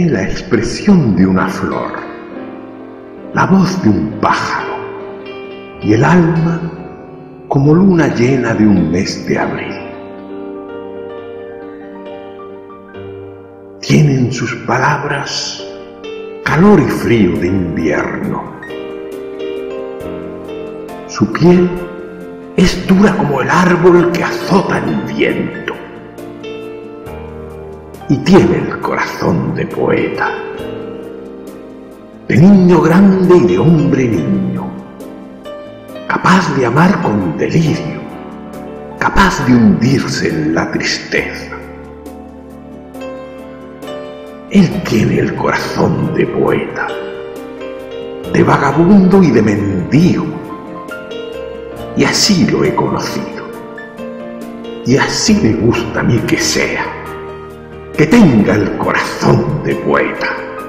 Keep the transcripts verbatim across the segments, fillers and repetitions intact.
Tiene la expresión de una flor, la voz de un pájaro y el alma como luna llena de un mes de abril. Tienen sus palabras calor y frío de invierno. Su piel es dura como el árbol que azota el viento. Y tiene el corazón de poeta, de niño grande y de hombre niño, capaz de amar con delirio, capaz de hundirse en la tristeza. Él tiene el corazón de poeta, de vagabundo y de mendigo, y así lo he conocido, y así me gusta a mí que sea, que tenga el corazón de poeta.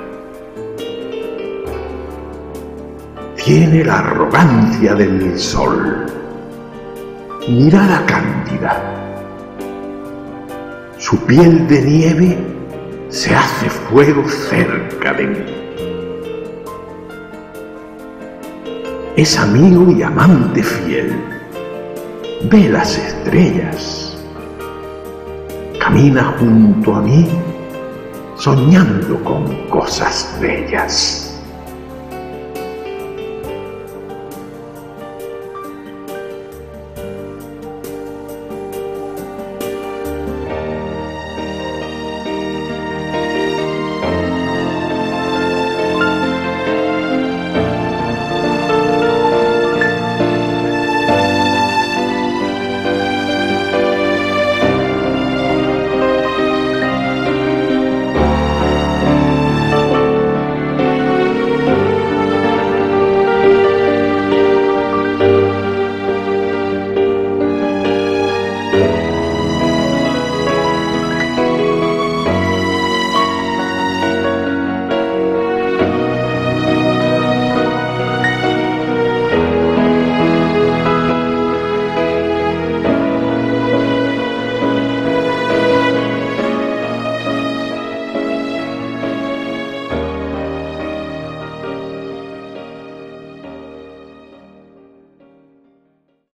Tiene la arrogancia del sol, mirada cándida. Su piel de nieve se hace fuego cerca de mí. Es amigo y amante fiel, ve las estrellas, camina junto a mí soñando con cosas bellas.